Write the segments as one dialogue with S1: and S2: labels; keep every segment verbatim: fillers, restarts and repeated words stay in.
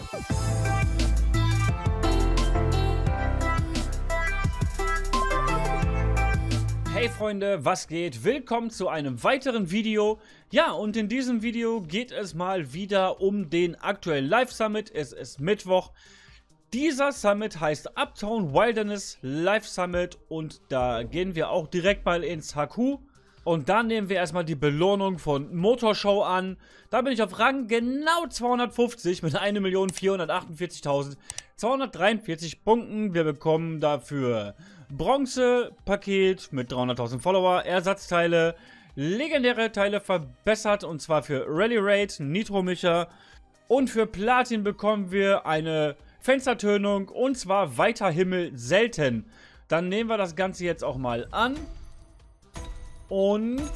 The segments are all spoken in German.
S1: Hey Freunde, was geht? Willkommen zu einem weiteren Video. Ja, und in diesem Video geht es mal wieder um den aktuellen Live Summit. Es ist Mittwoch. Dieser Summit heißt Uptown Wilderness Live Summit und da gehen wir auch direkt mal ins H Q. Und dann nehmen wir erstmal die Belohnung von Motorshow an. Da bin ich auf Rang genau zweihundertfünfzig mit eine Million vierhundertachtundvierzigtausendzweihundertdreiundvierzig Punkten. Wir bekommen dafür Bronze-Paket mit dreihunderttausend Follower, Ersatzteile, legendäre Teile verbessert und zwar für Rally Raid, Nitro Micha und für Platin bekommen wir eine Fenstertönung und zwar Weiter Himmel selten. Dann nehmen wir das Ganze jetzt auch mal an und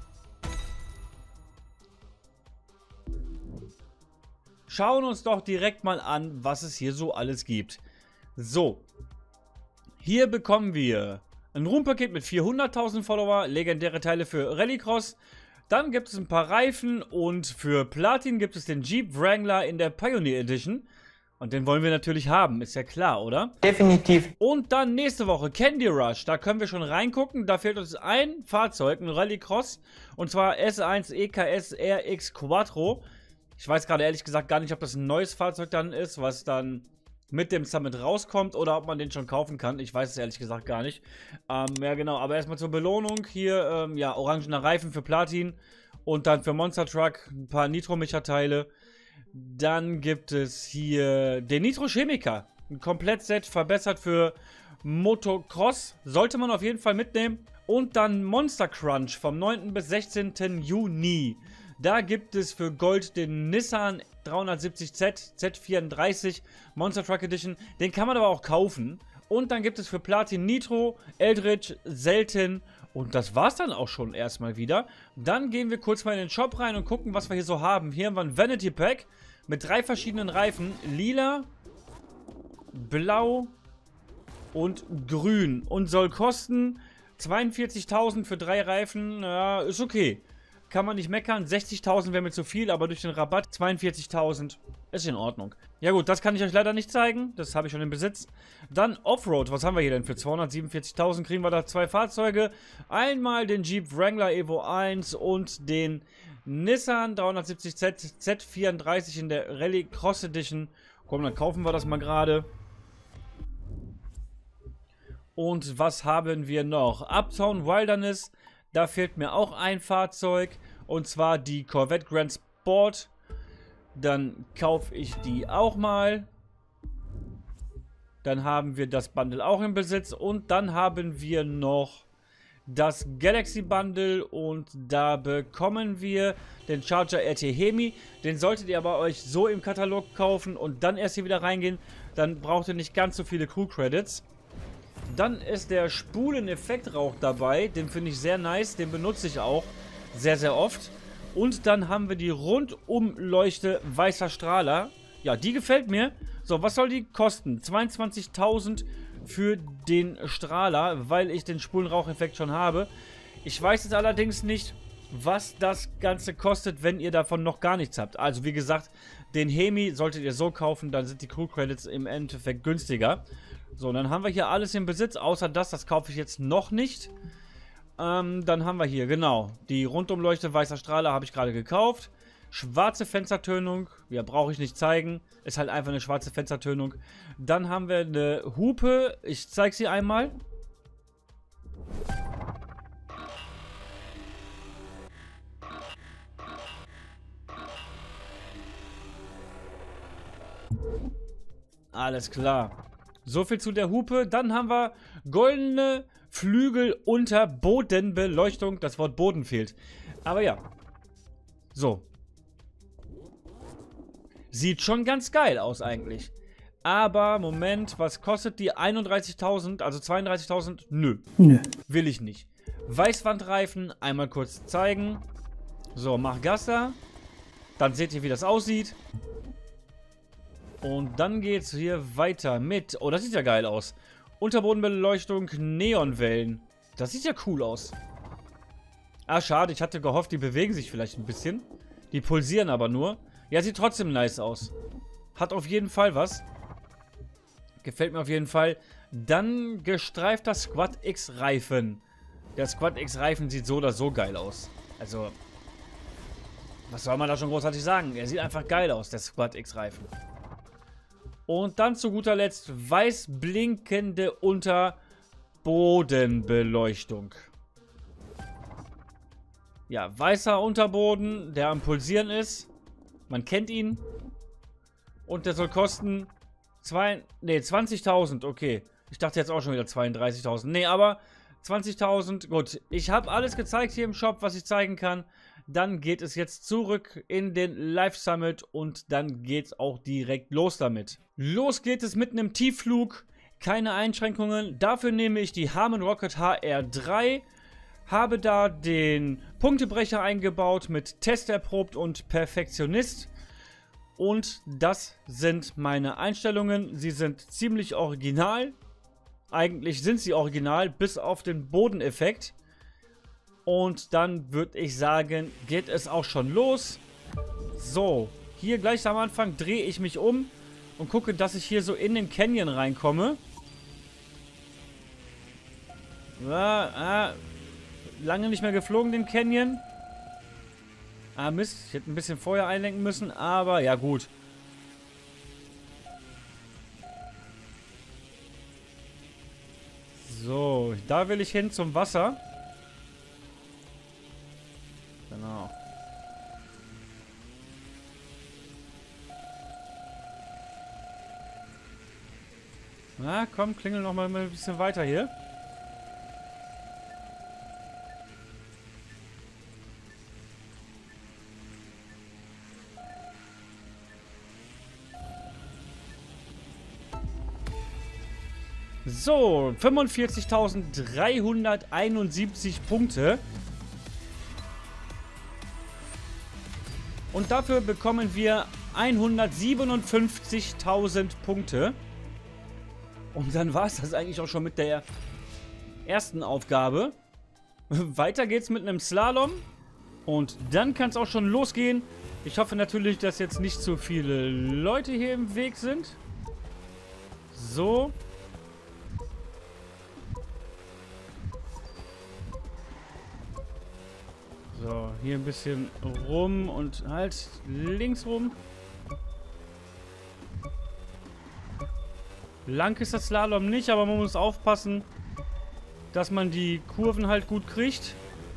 S1: schauen uns doch direkt mal an, was es hier so alles gibt. So. Hier bekommen wir ein Ruhmpaket mit vierhunderttausend Follower, legendäre Teile für Rallycross. Dann gibt es ein paar Reifen und für Platin gibt es den Jeep Wrangler in der Pioneer Edition. Und den wollen wir natürlich haben, ist ja klar, oder?
S2: Definitiv.
S1: Und dann nächste Woche Candy Rush, da können wir schon reingucken. Da fehlt uns ein Fahrzeug, ein Rallycross. Und zwar S eins E K S R X Quattro. Ich weiß gerade ehrlich gesagt gar nicht, ob das ein neues Fahrzeug dann ist, was dann mit dem Summit rauskommt oder ob man den schon kaufen kann. Ich weiß es ehrlich gesagt gar nicht. Ähm, ja genau, aber erstmal zur Belohnung. Hier, ähm, ja, orangener Reifen für Platin. Und dann für Monster Truck ein paar Nitro-Micha-Teile. Dann gibt es hier den Nitro Chemiker. Ein Komplettset verbessert für Motocross. Sollte man auf jeden Fall mitnehmen. Und dann Monster Crunch vom neunten bis sechzehnten Juni. Da gibt es für Gold den Nissan dreihundertsiebzig Z Z vierunddreißig Monster Truck Edition. Den kann man aber auch kaufen. Und dann gibt es für Platin Nitro, Eldritch, selten. Und das war's dann auch schon erstmal wieder. Dann gehen wir kurz mal in den Shop rein und gucken, was wir hier so haben. Hier haben wir ein Vanity Pack mit drei verschiedenen Reifen. Lila, blau und grün. Und soll kosten zweiundvierzigtausend für drei Reifen. Ja, ist okay. Kann man nicht meckern. sechzigtausend wäre mir zu viel, aber durch den Rabatt zweiundvierzigtausend ist in Ordnung. Ja gut, das kann ich euch leider nicht zeigen. Das habe ich schon im Besitz. Dann Offroad. Was haben wir hier denn? Für zweihundertsiebenundvierzigtausend kriegen wir da zwei Fahrzeuge. Einmal den Jeep Wrangler Evo eins und den Nissan dreihundertsiebzig Z Z vierunddreißig in der Rally Cross Edition. Komm, dann kaufen wir das mal gerade. Und was haben wir noch? Uptown Wilderness. Da fehlt mir auch ein Fahrzeug. Und zwar die Corvette Grand Sport. Dann kaufe ich die auch mal. Dann haben wir das Bundle auch im Besitz. Und dann haben wir noch das Galaxy Bundle. Und da bekommen wir den Charger R T Hemi. Den solltet ihr aber euch so im Katalog kaufen und dann erst hier wieder reingehen. Dann braucht ihr nicht ganz so viele Crew Credits. Dann ist der Spulen-Effektrauch dabei. Den finde ich sehr nice. Den benutze ich auch sehr, sehr oft. Und dann haben wir die Rundumleuchte weißer Strahler. Ja, die gefällt mir. So, was soll die kosten? zweiundzwanzigtausend für den Strahler, weil ich den Spulenraucheffekt schon habe. Ich weiß jetzt allerdings nicht, was das Ganze kostet, wenn ihr davon noch gar nichts habt. Also, wie gesagt, den Hemi solltet ihr so kaufen, dann sind die Crew Credits im Endeffekt günstiger. So, und dann haben wir hier alles im Besitz, außer das, das kaufe ich jetzt noch nicht. Ähm, dann haben wir hier, genau, die Rundumleuchte weißer Strahler habe ich gerade gekauft. Schwarze Fenstertönung, ja, brauche ich nicht zeigen. Ist halt einfach eine schwarze Fenstertönung. Dann haben wir eine Hupe, ich zeige sie einmal. Alles klar. So viel zu der Hupe. Dann haben wir goldene Flügel unter Bodenbeleuchtung. Das Wort Boden fehlt. Aber ja. So. Sieht schon ganz geil aus eigentlich. Aber, Moment, was kostet die? einunddreißigtausend, also zweiunddreißigtausend? Nö.
S2: Nö.
S1: Will ich nicht. Weißwandreifen, einmal kurz zeigen. So, mach Gas da. Dann seht ihr, wie das aussieht. Und dann geht's hier weiter mit... Oh, das sieht ja geil aus. Unterbodenbeleuchtung, Neonwellen. Das sieht ja cool aus. Ah, schade. Ich hatte gehofft, die bewegen sich vielleicht ein bisschen. Die pulsieren aber nur. Ja, sieht trotzdem nice aus. Hat auf jeden Fall was. Gefällt mir auf jeden Fall. Dann gestreifter Squad X-Reifen. Der Squad X-Reifen sieht so oder so geil aus. Also, was soll man da schon großartig sagen? Er sieht einfach geil aus, der Squad X-Reifen. Und dann zu guter Letzt weiß blinkende Unterbodenbeleuchtung. Ja, weißer Unterboden, der am Pulsieren ist. Man kennt ihn. Und der soll kosten nee, zwanzigtausend, okay. Ich dachte jetzt auch schon wieder zweiunddreißigtausend. Nee, aber zwanzigtausend, gut. Ich habe alles gezeigt hier im Shop, was ich zeigen kann. Dann geht es jetzt zurück in den Live Summit und dann geht es auch direkt los damit. Los geht es mit einem Tiefflug. Keine Einschränkungen. Dafür nehme ich die Harman Rocket H R drei. Habe da den Punktebrecher eingebaut mit Test erprobt und Perfektionist. Und das sind meine Einstellungen. Sie sind ziemlich original. Eigentlich sind sie original, bis auf den Bodeneffekt. Und dann würde ich sagen, geht es auch schon los. So, hier gleich am Anfang drehe ich mich um und gucke, dass ich hier so in den Canyon reinkomme. Ja, ah, lange nicht mehr geflogen, den Canyon. Ah, Mist. Ich hätte ein bisschen vorher einlenken müssen, aber ja gut. So, da will ich hin zum Wasser. Genau. Na, komm, klingel noch mal ein bisschen weiter hier. So, fünfundvierzigtausenddreihunderteinundsiebzig Punkte. Und dafür bekommen wir hundertsiebenundfünfzigtausend Punkte. Und dann war es das eigentlich auch schon mit der ersten Aufgabe. Weiter geht's mit einem Slalom. Und dann kann es auch schon losgehen. Ich hoffe natürlich, dass jetzt nicht zu viele Leute hier im Weg sind. So. So, hier ein bisschen rum und halt links rum. Lang ist das Slalom nicht, aber man muss aufpassen, dass man die Kurven halt gut kriegt.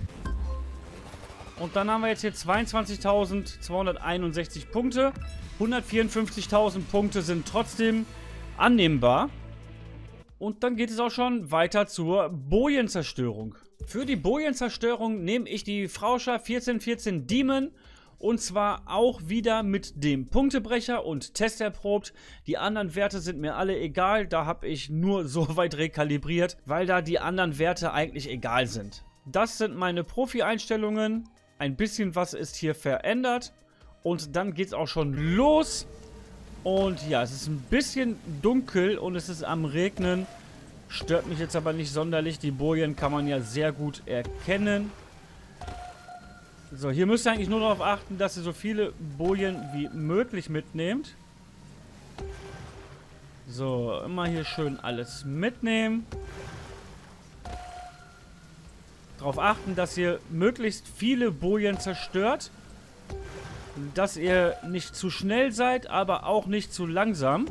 S1: Und dann haben wir jetzt hier zweiundzwanzigtausendzweihunderteinundsechzig Punkte. hundertvierundfünfzigtausend Punkte sind trotzdem annehmbar. Und dann geht es auch schon weiter zur Bojenzerstörung. Für die Bojenzerstörung nehme ich die Frauscher vierzehn vierzehn Demon. Und zwar auch wieder mit dem Punktebrecher und Test erprobt. Die anderen Werte sind mir alle egal. Da habe ich nur so weit rekalibriert, weil da die anderen Werte eigentlich egal sind. Das sind meine Profi-Einstellungen. Ein bisschen was ist hier verändert. Und dann geht es auch schon los. Und ja, es ist ein bisschen dunkel und es ist am Regnen. Stört mich jetzt aber nicht sonderlich. Die Bojen kann man ja sehr gut erkennen. So, hier müsst ihr eigentlich nur darauf achten, dass ihr so viele Bojen wie möglich mitnehmt. So, immer hier schön alles mitnehmen. Darauf achten, dass ihr möglichst viele Bojen zerstört. Dass ihr nicht zu schnell seid, aber auch nicht zu langsam.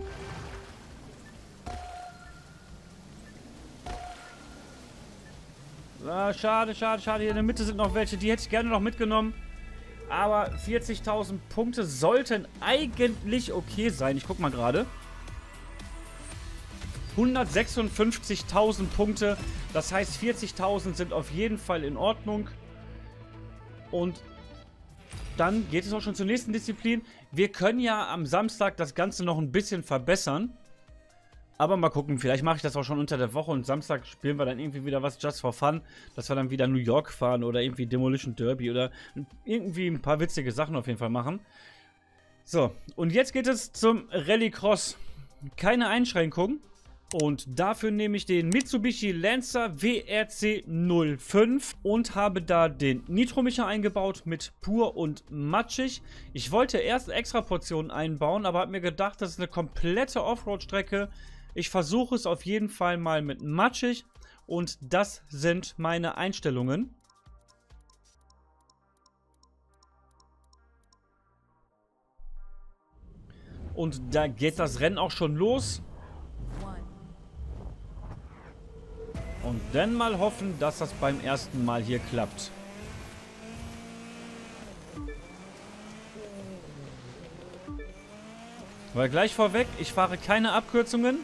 S1: Ah, schade, schade, schade. Hier in der Mitte sind noch welche. Die hätte ich gerne noch mitgenommen. Aber vierzigtausend Punkte sollten eigentlich okay sein. Ich guck mal gerade. hundertsechsundfünfzigtausend Punkte. Das heißt, vierzigtausend sind auf jeden Fall in Ordnung. Und dann geht es auch schon zur nächsten Disziplin. Wir können ja am Samstag das Ganze noch ein bisschen verbessern. Aber mal gucken, vielleicht mache ich das auch schon unter der Woche und Samstag spielen wir dann irgendwie wieder was just for fun, dass wir dann wieder New York fahren oder irgendwie Demolition Derby oder irgendwie ein paar witzige Sachen auf jeden Fall machen. So, und jetzt geht es zum Rallycross. Keine Einschränkung. Und dafür nehme ich den Mitsubishi Lancer W R C null fünf und habe da den Nitromischer eingebaut mit pur und matschig. Ich wollte erst extra Portionen einbauen, aber habe mir gedacht, das ist eine komplette Offroad-Strecke. Ich versuche es auf jeden Fall mal mit matschig und das sind meine Einstellungen. Und da geht das Rennen auch schon los. Und dann mal hoffen, dass das beim ersten Mal hier klappt. Weil gleich vorweg, ich fahre keine Abkürzungen.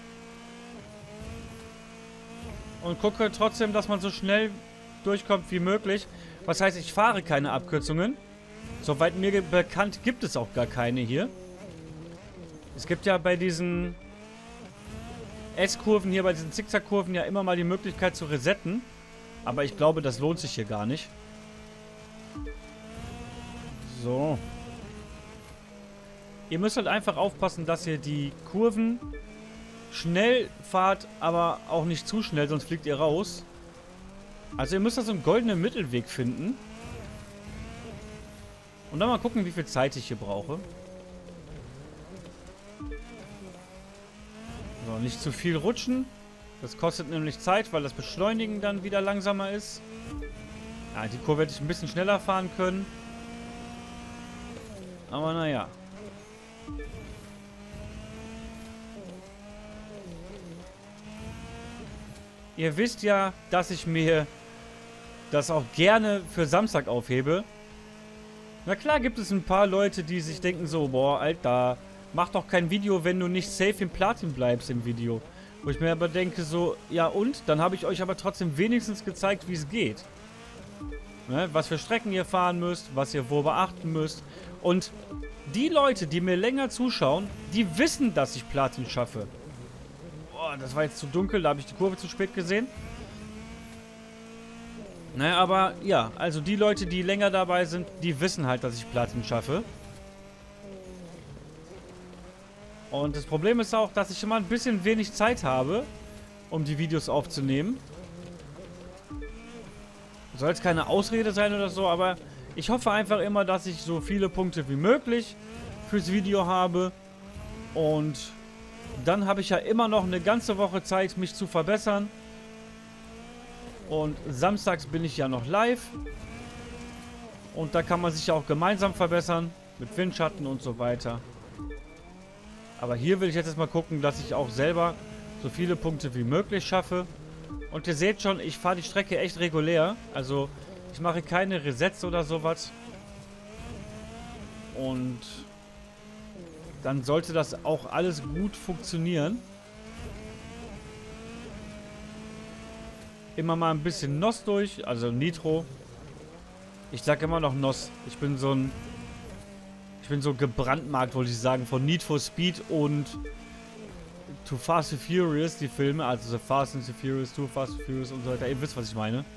S1: Und gucke trotzdem, dass man so schnell durchkommt wie möglich. Was heißt, ich fahre keine Abkürzungen. Soweit mir bekannt gibt es auch gar keine hier. Es gibt ja bei diesen S-Kurven hier, bei diesen Zickzack-Kurven ja immer mal die Möglichkeit zu resetten. Aber ich glaube, das lohnt sich hier gar nicht. So. Ihr müsst halt einfach aufpassen, dass ihr die Kurven schnell fahrt, aber auch nicht zu schnell, sonst fliegt ihr raus. Also ihr müsst da so einen goldenen Mittelweg finden. Und dann mal gucken, wie viel Zeit ich hier brauche. So, nicht zu viel rutschen. Das kostet nämlich Zeit, weil das Beschleunigen dann wieder langsamer ist. Ja, die Kurve hätte ich ein bisschen schneller fahren können. Aber naja. Ihr wisst ja, dass ich mir das auch gerne für Samstag aufhebe. Na klar gibt es ein paar Leute, die sich denken so, boah, Alter, mach doch kein Video, wenn du nicht safe im Platin bleibst im Video. Wo ich mir aber denke so, ja und? Dann habe ich euch aber trotzdem wenigstens gezeigt, wie es geht. Ne? Was für Strecken ihr fahren müsst, was ihr wo beachten müsst. Und die Leute, die mir länger zuschauen, die wissen, dass ich Platin schaffe. Boah, das war jetzt zu dunkel, da habe ich die Kurve zu spät gesehen. Naja, aber ja, also die Leute, die länger dabei sind, die wissen halt, dass ich Platin schaffe. Und das Problem ist auch, dass ich immer ein bisschen wenig Zeit habe, um die Videos aufzunehmen. Soll jetzt keine Ausrede sein oder so, aber ich hoffe einfach immer, dass ich so viele Punkte wie möglich fürs Video habe. Und dann habe ich ja immer noch eine ganze Woche Zeit, mich zu verbessern. Und samstags bin ich ja noch live. Und da kann man sich ja auch gemeinsam verbessern. Mit Windschatten und so weiter. Aber hier will ich jetzt erstmal gucken, dass ich auch selber so viele Punkte wie möglich schaffe. Und ihr seht schon, ich fahre die Strecke echt regulär. Also ich mache keine Resets oder sowas. Und dann sollte das auch alles gut funktionieren. Immer mal ein bisschen N O S durch, also Nitro. Ich sag immer noch N O S. Ich bin so ein... Ich bin so gebrandmarkt, wollte ich sagen, von Need for Speed und Too Fast and Furious, die Filme. Also The Fast and the Furious, Too Fast and Furious und so weiter. Ihr wisst, was ich meine.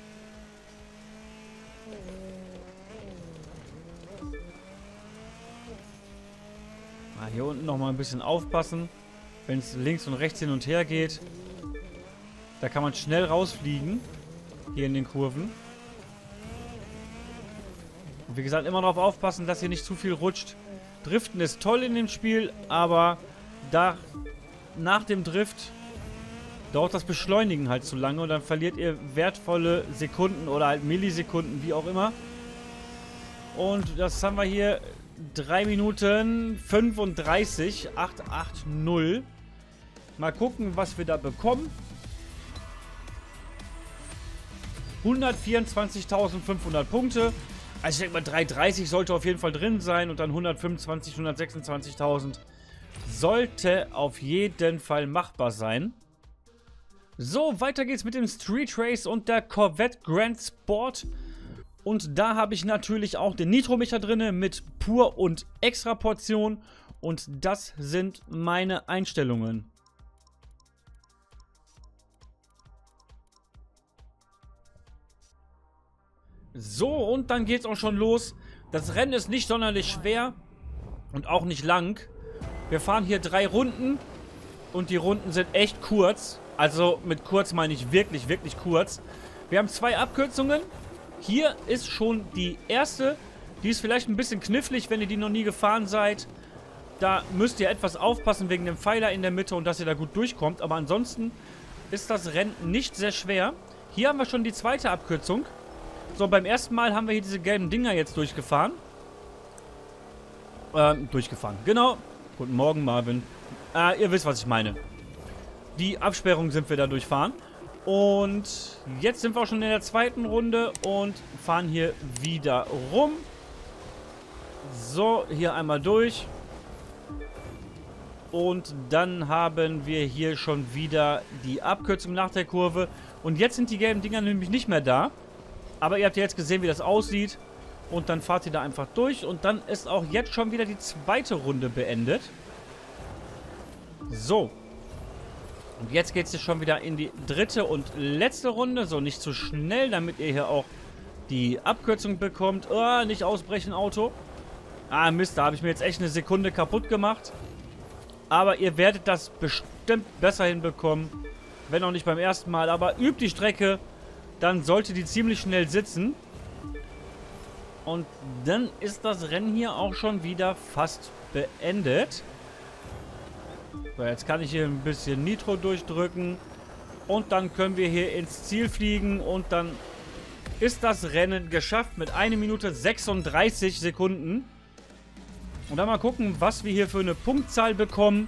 S1: Ah, hier unten nochmal ein bisschen aufpassen, wenn es links und rechts hin und her geht. Da kann man schnell rausfliegen. Hier in den Kurven. Und wie gesagt, immer darauf aufpassen, dass ihr nicht zu viel rutscht. Driften ist toll in dem Spiel, aber da nach dem Drift dauert das Beschleunigen halt zu lange und dann verliert ihr wertvolle Sekunden oder halt Millisekunden, wie auch immer. Und das haben wir hier drei Minuten fünfunddreißig, acht acht null. Mal gucken, was wir da bekommen. hundertvierundzwanzigtausendfünfhundert Punkte. Also ich denke mal, dreihundertdreißig sollte auf jeden Fall drin sein und dann hundertfünfundzwanzig, hundertsechsundzwanzigtausend sollte auf jeden Fall machbar sein. So, weiter geht's mit dem Street Race und der Corvette Grand Sport. Und da habe ich natürlich auch den Nitromischer drin mit Pur und Extra Portion. Und das sind meine Einstellungen. So, und dann geht's auch schon los. Das Rennen ist nicht sonderlich schwer und auch nicht lang. Wir fahren hier drei Runden Und die Runden sind echt kurz. Also mit kurz meine ich wirklich, wirklich kurz. Wir haben zwei Abkürzungen. Hier ist schon die erste. Die ist vielleicht ein bisschen knifflig, wenn ihr die noch nie gefahren seid. Da müsst ihr etwas aufpassen wegen dem Pfeiler in der Mitte und dass ihr da gut durchkommt. Aber ansonsten ist das Rennen nicht sehr schwer. Hier haben wir schon die zweite Abkürzung. So, beim ersten Mal haben wir hier diese gelben Dinger jetzt durchgefahren. Ähm, durchgefahren. Genau. Guten Morgen, Marvin. Äh, ihr wisst, was ich meine. Die Absperrung sind wir da durchfahren. Und jetzt sind wir auch schon in der zweiten Runde und fahren hier wieder rum. So, hier einmal durch. Und dann haben wir hier schon wieder die Abkürzung nach der Kurve. Und jetzt sind die gelben Dinger nämlich nicht mehr da. Aber ihr habt ja jetzt gesehen, wie das aussieht. Und dann fahrt ihr da einfach durch. Und dann ist auch jetzt schon wieder die zweite Runde beendet. So. Und jetzt geht es hier schon wieder in die dritte und letzte Runde. So, nicht zu schnell, damit ihr hier auch die Abkürzung bekommt. Oh, nicht ausbrechen, Auto. Ah, Mist, da habe ich mir jetzt echt eine Sekunde kaputt gemacht. Aber ihr werdet das bestimmt besser hinbekommen. Wenn auch nicht beim ersten Mal. Aber übt die Strecke. Dann sollte die ziemlich schnell sitzen. Und dann ist das Rennen hier auch schon wieder fast beendet. So, jetzt kann ich hier ein bisschen Nitro durchdrücken. Und dann können wir hier ins Ziel fliegen. Und dann ist das Rennen geschafft mit einer Minute sechsunddreißig Sekunden. Und dann mal gucken, was wir hier für eine Punktzahl bekommen.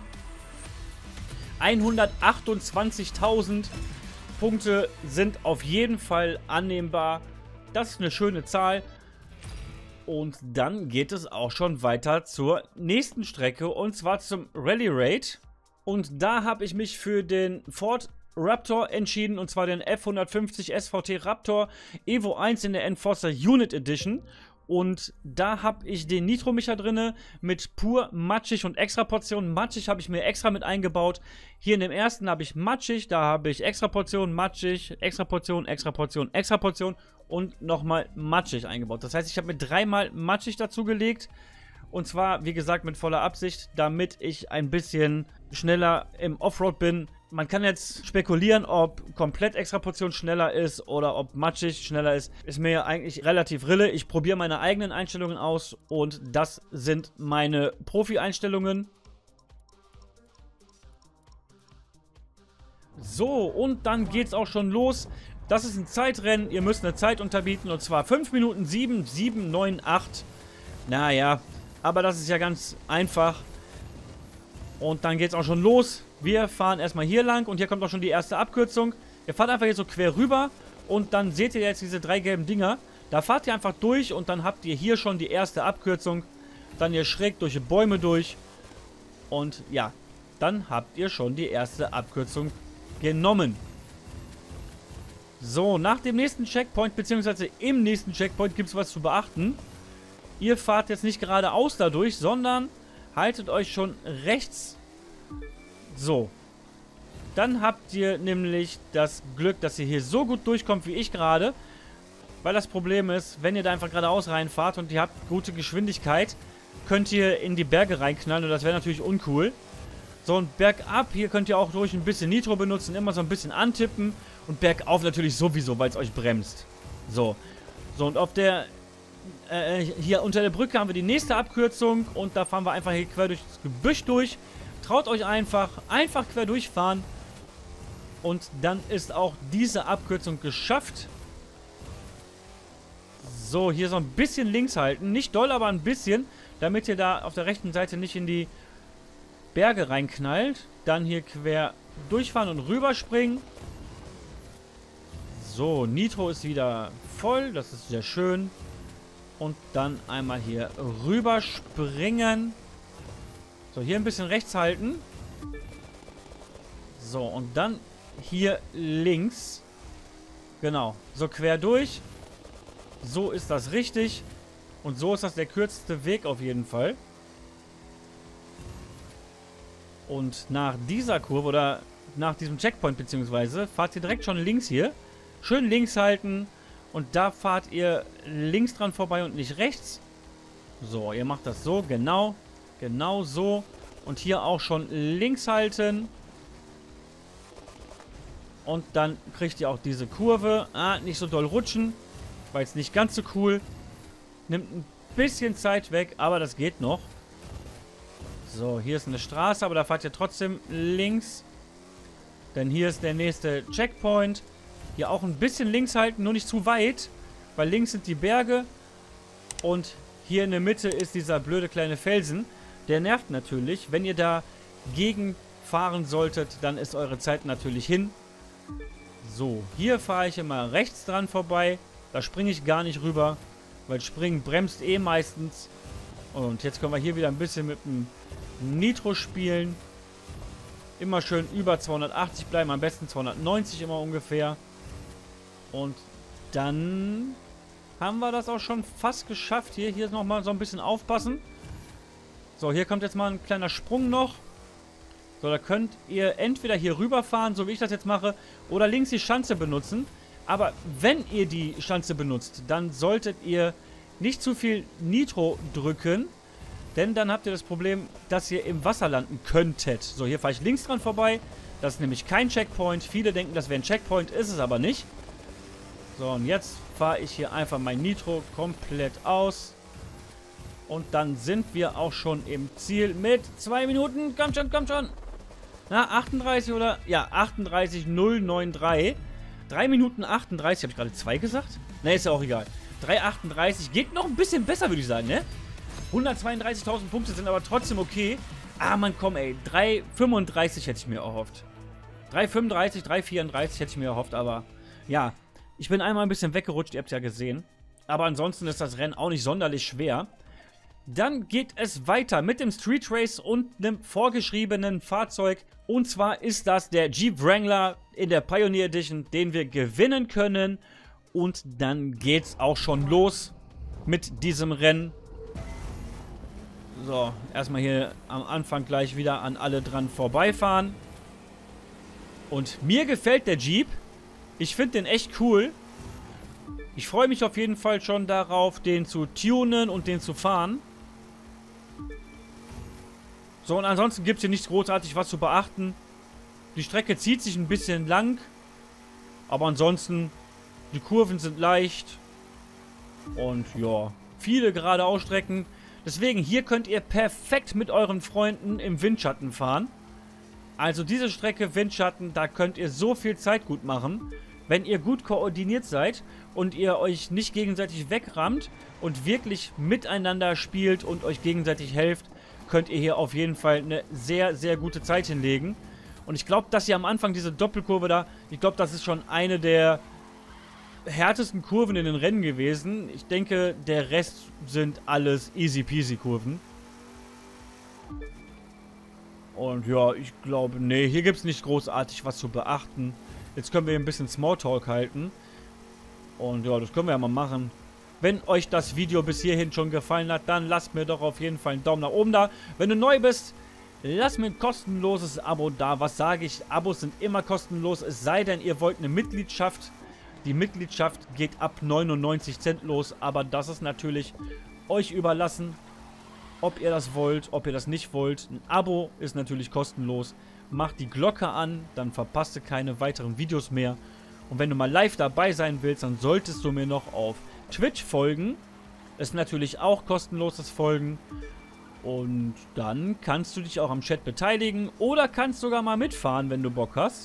S1: hundertachtundzwanzigtausend Punkte sind auf jeden Fall annehmbar. Das ist eine schöne Zahl. Und dann geht es auch schon weiter zur nächsten Strecke. Und zwar zum Rally Raid. Und da habe ich mich für den Ford Raptor entschieden. Und zwar den F hundertfünfzig S V T Raptor Evo eins in der Enforcer Unit Edition. Und da habe ich den Nitro-Micher drinne mit pur matschig und extra Portionen. Matschig habe ich mir extra mit eingebaut. Hier in dem ersten habe ich matschig, da habe ich extra Portionen, matschig, extra Portion, extra Portion, extra Portion und nochmal matschig eingebaut. Das heißt, ich habe mir dreimal matschig dazugelegt. Und zwar, wie gesagt, mit voller Absicht, damit ich ein bisschen schneller im Offroad bin. Man kann jetzt spekulieren, ob komplett extra Portion schneller ist oder ob matschig schneller ist. Ist mir ja eigentlich relativ rille. Ich probiere meine eigenen Einstellungen aus und das sind meine Profi-Einstellungen. So, und dann geht's auch schon los. Das ist ein Zeitrennen. Ihr müsst eine Zeit unterbieten und zwar fünf Minuten sieben, sieben, neun, acht. Naja, aber das ist ja ganz einfach. Und dann geht's auch schon los. Wir fahren erstmal hier lang und hier kommt auch schon die erste Abkürzung. Ihr fahrt einfach hier so quer rüber und dann seht ihr jetzt diese drei gelben Dinger. Da fahrt ihr einfach durch und dann habt ihr hier schon die erste Abkürzung. Dann ihr schräg durch die Bäume durch. Und ja, dann habt ihr schon die erste Abkürzung genommen. So, nach dem nächsten Checkpoint, beziehungsweise im nächsten Checkpoint gibt es was zu beachten. Ihr fahrt jetzt nicht geradeaus dadurch, sondern haltet euch schon rechts. So. Dann habt ihr nämlich das Glück, dass ihr hier so gut durchkommt wie ich gerade. Weil das Problem ist, wenn ihr da einfach geradeaus reinfahrt und ihr habt gute Geschwindigkeit, könnt ihr in die Berge reinknallen und das wäre natürlich uncool. So, und bergab, hier könnt ihr auch durch ein bisschen Nitro benutzen, immer so ein bisschen antippen. Und bergauf natürlich sowieso, weil es euch bremst. So. So, und auf der... Äh, hier unter der Brücke haben wir die nächste Abkürzung und da fahren wir einfach hier quer durchs Gebüsch durch. Traut euch einfach, einfach quer durchfahren und dann ist auch diese Abkürzung geschafft. So, hier so ein bisschen links halten, nicht doll, aber ein bisschen, damit ihr da auf der rechten Seite nicht in die Berge reinknallt. Dann hier quer durchfahren und rüberspringen. So, Nitro ist wieder voll, das ist sehr schön. Und dann einmal hier rüberspringen. So, hier ein bisschen rechts halten. So, und dann hier links. Genau, so quer durch. So ist das richtig. Und so ist das der kürzeste Weg auf jeden Fall. Und nach dieser Kurve oder nach diesem Checkpoint beziehungsweise fahrt ihr direkt schon links hier. Schön links halten. Und da fahrt ihr links dran vorbei und nicht rechts. So, ihr macht das so, genau. Genau so. Und hier auch schon links halten. Und dann kriegt ihr auch diese Kurve. Ah, nicht so doll rutschen. War jetzt nicht ganz so cool. Nimmt ein bisschen Zeit weg, aber das geht noch. So, hier ist eine Straße, aber da fahrt ihr trotzdem links. Denn hier ist der nächste Checkpoint. Hier auch ein bisschen links halten, nur nicht zu weit. Weil links sind die Berge. Und hier in der Mitte ist dieser blöde kleine Felsen. Der nervt natürlich. Wenn ihr da gegen fahren solltet, dann ist eure Zeit natürlich hin. So, hier fahre ich immer rechts dran vorbei. Da springe ich gar nicht rüber. Weil Springen bremst eh meistens. Und jetzt können wir hier wieder ein bisschen mit dem Nitro spielen. Immer schön über zweihundertachtzig bleiben. Am besten zweihundertneunzig immer ungefähr. Und dann haben wir das auch schon fast geschafft. Hier, hier nochmal so ein bisschen aufpassen. So, hier kommt jetzt mal ein kleiner Sprung noch. So, da könnt ihr entweder hier rüberfahren, so wie ich das jetzt mache, oder links die Schanze benutzen. Aber wenn ihr die Schanze benutzt, dann solltet ihr nicht zu viel Nitro drücken. Denn dann habt ihr das Problem, dass ihr im Wasser landen könntet. So, hier fahre ich links dran vorbei. Das ist nämlich kein Checkpoint. Viele denken, das wäre ein Checkpoint. Ist es aber nicht. So, und jetzt fahre ich hier einfach mein Nitro komplett aus. Und dann sind wir auch schon im Ziel mit zwei Minuten. Komm schon, komm schon. Na, achtunddreißig oder? Ja, achtunddreißig null neun drei. drei Minuten achtunddreißig. Habe ich gerade zwei gesagt? Ne, ist ja auch egal. drei achtunddreißig. Geht noch ein bisschen besser, würde ich sagen, ne? hundertzweiunddreißigtausend Punkte sind aber trotzdem okay. Ah, Mann, komm, ey. drei fünfunddreißig hätte ich mir erhofft. drei fünfunddreißig, drei vierunddreißig hätte ich mir erhofft, aber ja. Ich bin einmal ein bisschen weggerutscht, ihr habt es ja gesehen. Aber ansonsten ist das Rennen auch nicht sonderlich schwer. Dann geht es weiter mit dem Street Race und einem vorgeschriebenen Fahrzeug. Und zwar ist das der Jeep Wrangler in der Pioneer Edition, den wir gewinnen können. Und dann geht's auch schon los mit diesem Rennen. So, erstmal hier am Anfang gleich wieder an alle dran vorbeifahren. Und mir gefällt der Jeep. Ich finde den echt cool. Ich freue mich auf jeden Fall schon darauf, den zu tunen und den zu fahren. So, und ansonsten gibt es hier nichts großartig was zu beachten. Die Strecke zieht sich ein bisschen lang. Aber ansonsten, die Kurven sind leicht. Und ja, viele gerade Ausstrecken. Deswegen, hier könnt ihr perfekt mit euren Freunden im Windschatten fahren. Also diese Strecke Windschatten, da könnt ihr so viel Zeit gut machen. Wenn ihr gut koordiniert seid und ihr euch nicht gegenseitig wegrammt und wirklich miteinander spielt und euch gegenseitig helft, könnt ihr hier auf jeden Fall eine sehr, sehr gute Zeit hinlegen. Und ich glaube, dass hier am Anfang diese Doppelkurve da, ich glaube, das ist schon eine der härtesten Kurven in den Rennen gewesen. Ich denke, der Rest sind alles easy peasy Kurven. Und ja, ich glaube, nee, hier gibt es nicht großartig was zu beachten. Jetzt können wir ein bisschen Smalltalk halten. Und ja, das können wir ja mal machen. Wenn euch das Video bis hierhin schon gefallen hat, dann lasst mir doch auf jeden Fall einen Daumen nach oben da. Wenn du neu bist, lass mir ein kostenloses Abo da. Was sage ich? Abos sind immer kostenlos, es sei denn, ihr wollt eine Mitgliedschaft. Die Mitgliedschaft geht ab neunundneunzig Cent los, aber das ist natürlich euch überlassen, ob ihr das wollt, ob ihr das nicht wollt. Ein Abo ist natürlich kostenlos. Macht die Glocke an, dann verpasst du keine weiteren Videos mehr. Und wenn du mal live dabei sein willst, dann solltest du mir noch auf Twitch folgen. Ist natürlich auch kostenloses Folgen. Und dann kannst du dich auch am Chat beteiligen oder kannst sogar mal mitfahren, wenn du Bock hast.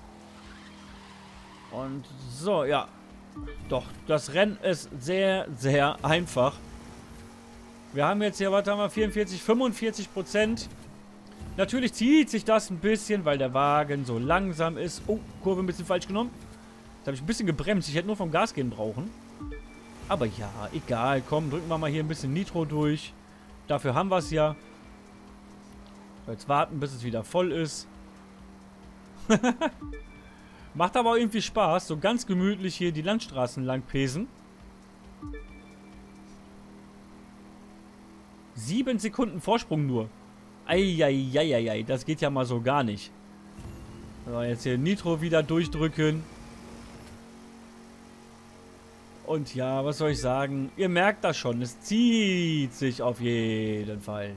S1: Und so, ja. Doch, das Rennen ist sehr, sehr einfach. Wir haben jetzt hier, warte mal, vierundvierzig, fünfundvierzig Prozent. Natürlich zieht sich das ein bisschen, weil der Wagen so langsam ist. Oh, Kurve ein bisschen falsch genommen. Da habe ich ein bisschen gebremst. Ich hätte nur vom Gas gehen brauchen. Aber ja, egal. Komm, drücken wir mal hier ein bisschen Nitro durch. Dafür haben wir es ja. Jetzt warten, bis es wieder voll ist. Macht aber auch irgendwie Spaß. So ganz gemütlich hier die Landstraßen lang pesen. Sieben Sekunden Vorsprung nur. Eieieiei, das geht ja mal so gar nicht. So, jetzt hier Nitro wieder durchdrücken. Und ja, was soll ich sagen? Ihr merkt das schon. Es zieht sich auf jeden Fall.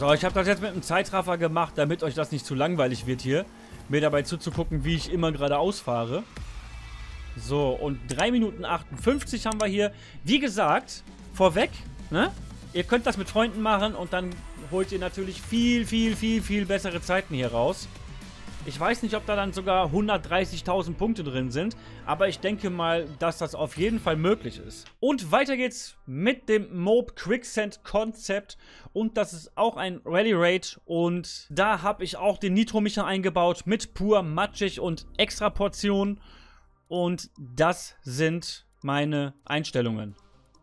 S1: So, ich habe das jetzt mit einem Zeitraffer gemacht, damit euch das nicht zu langweilig wird hier. Mir dabei zuzugucken, wie ich immer geradeaus fahre. So, und drei Minuten achtundfünfzig haben wir hier. Wie gesagt, vorweg, ne? Ihr könnt das mit Freunden machen und dann holt ihr natürlich viel, viel, viel, viel bessere Zeiten hier raus. Ich weiß nicht, ob da dann sogar hundertdreißigtausend Punkte drin sind, aber ich denke mal, dass das auf jeden Fall möglich ist. Und weiter geht's mit dem Mob Quicksand Konzept und das ist auch ein Rally Raid und da habe ich auch den Nitro-Micher eingebaut mit pur, matschig und extra Portionen und das sind meine Einstellungen.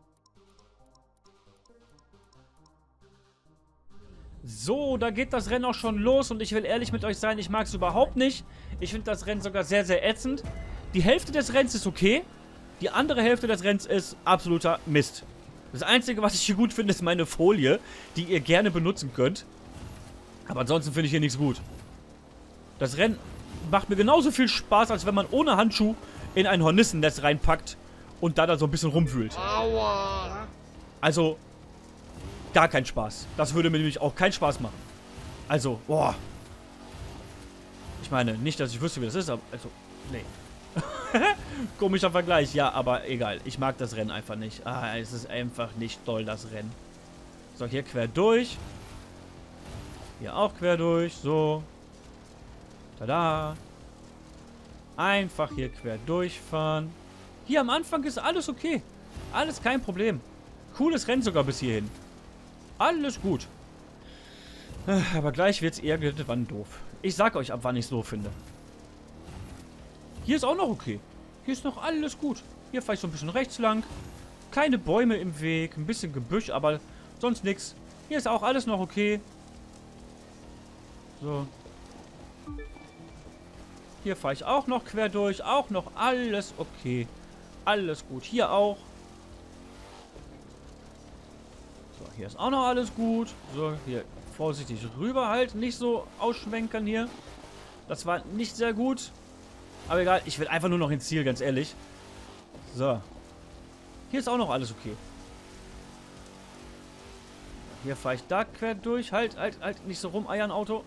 S1: So, da geht das Rennen auch schon los und ich will ehrlich mit euch sein, ich mag es überhaupt nicht. Ich finde das Rennen sogar sehr, sehr ätzend. Die Hälfte des Rennens ist okay, die andere Hälfte des Rennens ist absoluter Mist. Das Einzige, was ich hier gut finde, ist meine Folie, die ihr gerne benutzen könnt. Aber ansonsten finde ich hier nichts gut. Das Rennen macht mir genauso viel Spaß, als wenn man ohne Handschuh in ein Hornissennest reinpackt und da dann so ein bisschen rumwühlt. Aua. Also... gar kein Spaß. Das würde mir nämlich auch keinen Spaß machen. Also, boah. Ich meine, nicht, dass ich wüsste, wie das ist, aber, also, nee. Komischer Vergleich, ja, aber egal. Ich mag das Rennen einfach nicht. Ah, es ist einfach nicht toll, das Rennen. So, hier quer durch. Hier auch quer durch, so. Tada. Einfach hier quer durchfahren. Hier am Anfang ist alles okay. Alles kein Problem. Cooles Rennen sogar bis hierhin. Alles gut. Aber gleich wird es irgendwann doof. Ich sag euch, ab wann ich es doof finde. Hier ist auch noch okay. Hier ist noch alles gut. Hier fahre ich so ein bisschen rechts lang. Keine Bäume im Weg. Ein bisschen Gebüsch, aber sonst nichts. Hier ist auch alles noch okay. So. Hier fahre ich auch noch quer durch. Auch noch alles okay. Alles gut. Hier auch. Hier ist auch noch alles gut. So, hier vorsichtig rüber halt. Nicht so ausschwenkern hier. Das war nicht sehr gut. Aber egal, ich will einfach nur noch ins Ziel, ganz ehrlich. So. Hier ist auch noch alles okay. Hier fahre ich da quer durch. Halt, halt, halt. Nicht so rumeiern, Auto.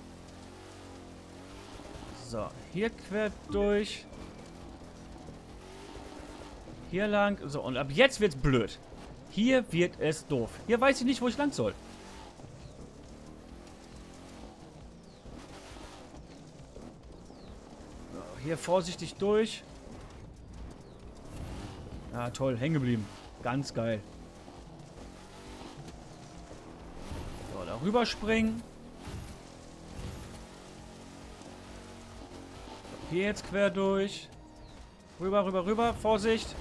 S1: So, hier quer durch. Hier lang. So, und ab jetzt wird's blöd. Hier wird es doof. Hier weiß ich nicht, wo ich lang soll. So, hier vorsichtig durch. Ja, toll. Hängen geblieben. Ganz geil. So, da rüber springen. So, hier jetzt quer durch. Rüber, rüber, rüber. Vorsicht.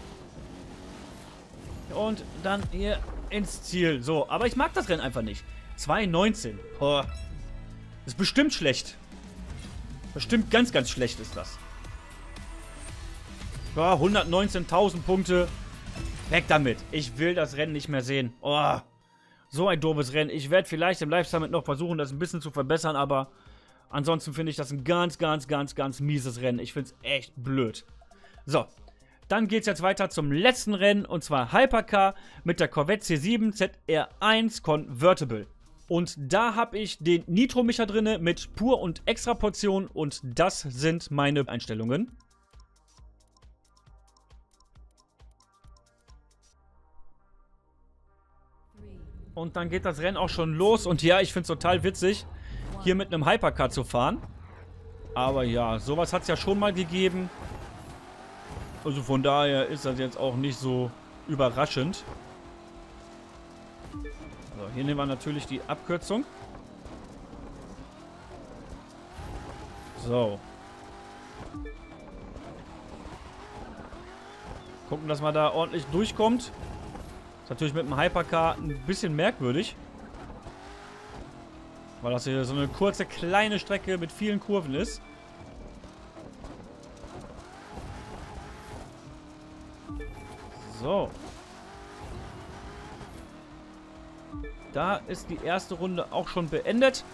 S1: Und dann hier ins Ziel. So, aber ich mag das Rennen einfach nicht. zwei neunzehn. Boah. Ist bestimmt schlecht. Bestimmt ganz, ganz schlecht ist das. Ja, hundertneunzehntausend Punkte. Weg damit. Ich will das Rennen nicht mehr sehen. Oh, so ein doofes Rennen. Ich werde vielleicht im Live-Summit noch versuchen, das ein bisschen zu verbessern, aber ansonsten finde ich das ein ganz, ganz, ganz, ganz mieses Rennen. Ich finde es echt blöd. So. Dann geht es jetzt weiter zum letzten Rennen, und zwar Hypercar mit der Corvette C sieben Z R eins Convertible. Und da habe ich den Nitro-Micher drinne mit Pur- und Extra-Portion und das sind meine Einstellungen. Und dann geht das Rennen auch schon los und ja, ich finde es total witzig, hier mit einem Hypercar zu fahren. Aber ja, sowas hat es ja schon mal gegeben. Also von daher ist das jetzt auch nicht so überraschend. So, hier nehmen wir natürlich die Abkürzung. So. Gucken, dass man da ordentlich durchkommt. Ist natürlich mit dem Hypercar ein bisschen merkwürdig. Weil das hier so eine kurze, kleine Strecke mit vielen Kurven ist. So. Da ist die erste Runde auch schon beendet.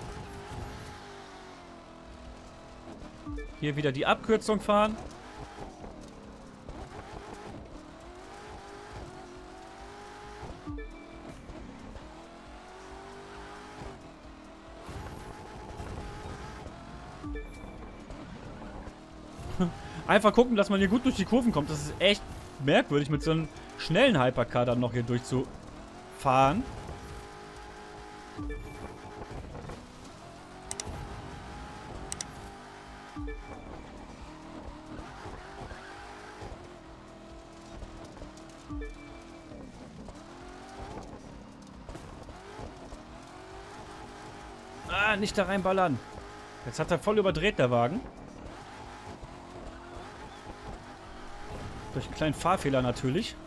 S1: Hier wieder die Abkürzung fahren. Einfach gucken, dass man hier gut durch die Kurven kommt. Das ist echt merkwürdig, mit so einem schnellen Hypercar dann noch hier durchzufahren. Ah, nicht da reinballern. Jetzt hat er voll überdreht, der Wagen. Durch einen kleinen Fahrfehler natürlich.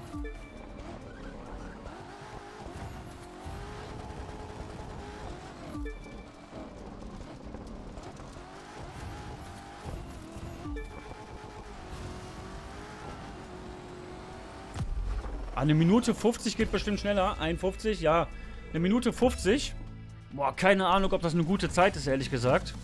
S1: Eine Minute fünfzig geht bestimmt schneller. einundfünfzig, ja. Eine Minute fünfzig. Boah, keine Ahnung, ob das eine gute Zeit ist, ehrlich gesagt.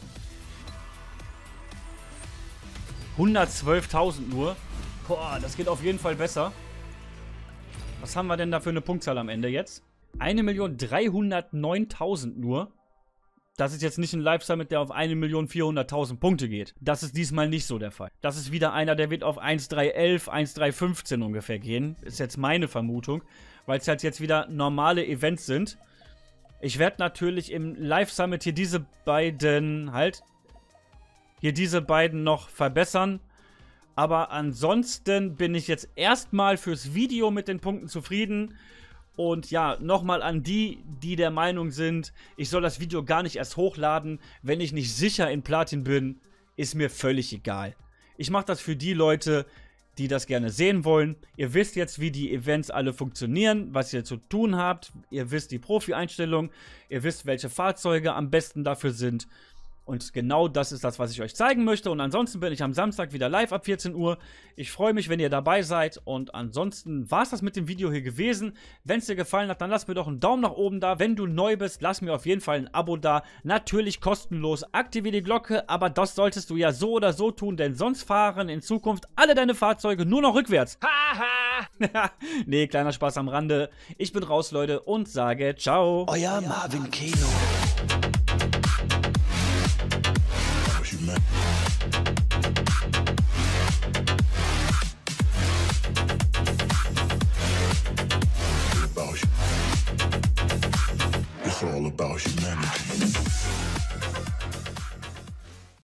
S1: hundertzwölftausend nur. Boah, das geht auf jeden Fall besser. Was haben wir denn da für eine Punktzahl am Ende jetzt? eine Million dreihundertneuntausend nur. Das ist jetzt nicht ein Live-Summit, der auf eine Million vierhunderttausend Punkte geht. Das ist diesmal nicht so der Fall. Das ist wieder einer, der wird auf eins Komma dreihundertelf, eins Komma dreihundertfünfzehn ungefähr gehen. Ist jetzt meine Vermutung, weil es halt jetzt wieder normale Events sind. Ich werde natürlich im Live-Summit hier diese beiden, halt, hier diese beiden noch verbessern. Aber ansonsten bin ich jetzt erstmal fürs Video mit den Punkten zufrieden. Und ja, nochmal an die, die der Meinung sind, ich soll das Video gar nicht erst hochladen, wenn ich nicht sicher in Platin bin, ist mir völlig egal. Ich mache das für die Leute, die das gerne sehen wollen. Ihr wisst jetzt, wie die Events alle funktionieren, was ihr zu tun habt. Ihr wisst die Profi-Einstellung. Ihr wisst, welche Fahrzeuge am besten dafür sind. Und genau das ist das, was ich euch zeigen möchte. Und ansonsten bin ich am Samstag wieder live ab vierzehn Uhr. Ich freue mich, wenn ihr dabei seid. Und ansonsten war es das mit dem Video hier gewesen. Wenn es dir gefallen hat, dann lass mir doch einen Daumen nach oben da. Wenn du neu bist, lass mir auf jeden Fall ein Abo da. Natürlich kostenlos. Aktiviere die Glocke, aber das solltest du ja so oder so tun, denn sonst fahren in Zukunft alle deine Fahrzeuge nur noch rückwärts. Haha! Nee, kleiner Spaß am Rande. Ich bin raus, Leute, und sage ciao.
S2: Euer Marvin Keno.